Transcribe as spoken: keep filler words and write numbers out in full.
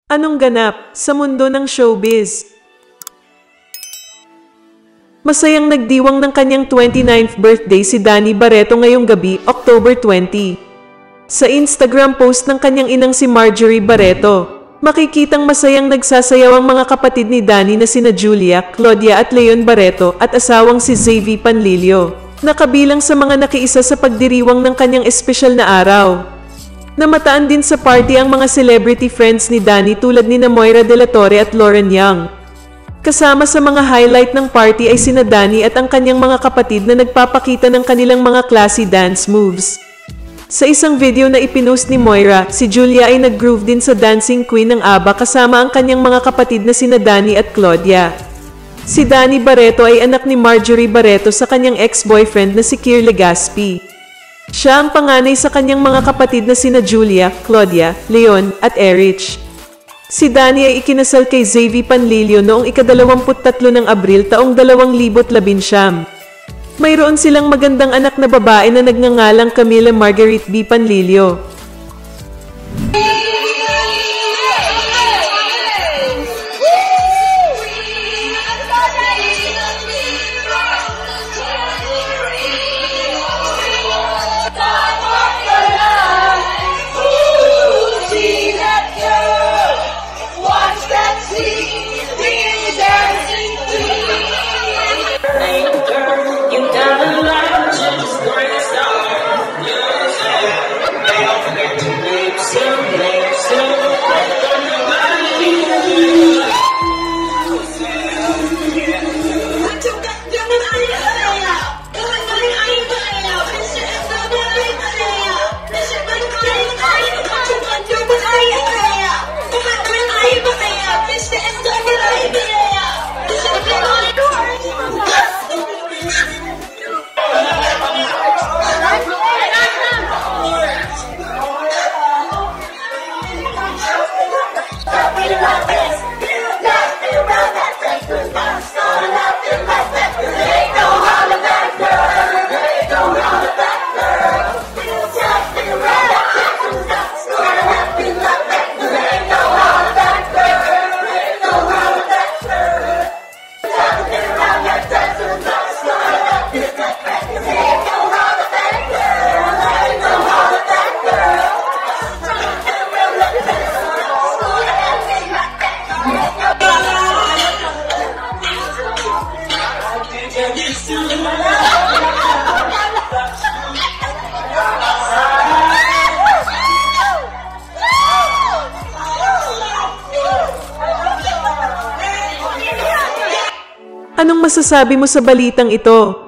Anong ganap sa mundo ng showbiz? Masayang nagdiwang ng kanyang twenty-ninth birthday si Danny Barreto ngayong gabi, October twentieth. Sa Instagram post ng kanyang inang si Marjorie Barreto, makikitang masayang nagsasayaw ang mga kapatid ni Danny na sina Julia, Claudia at Leon Barreto at asawang si Xavi Panlilio, na kabilang sa mga nakiisa sa pagdiriwang ng kanyang espesyal na araw. Namataan din sa party ang mga celebrity friends ni Danny tulad ni Moira De La Torre at Lauren Young. Kasama sa mga highlight ng party ay sina Danny at ang kanyang mga kapatid na nagpapakita ng kanilang mga classy dance moves. Sa isang video na ipinost ni Moira, si Julia ay nag-groove din sa Dancing Queen ng ABBA kasama ang kanyang mga kapatid na sina Danny at Claudia. Si Danny Barreto ay anak ni Marjorie Barreto sa kanyang ex-boyfriend na si Kier Legaspi. Siya ang panganay sa kanyang mga kapatid na sina Julia, Claudia, Leon, at Erich. Si Danny ay ikinasal kay Xavi Panlilio noong ikadalawamput tatlo ng Abril taong dalawang libot labinsyam. Mayroon silang magandang anak na babae na nagngangalang Camila Marguerite B. Panlilio. Anong masasabi mo sa balitang ito?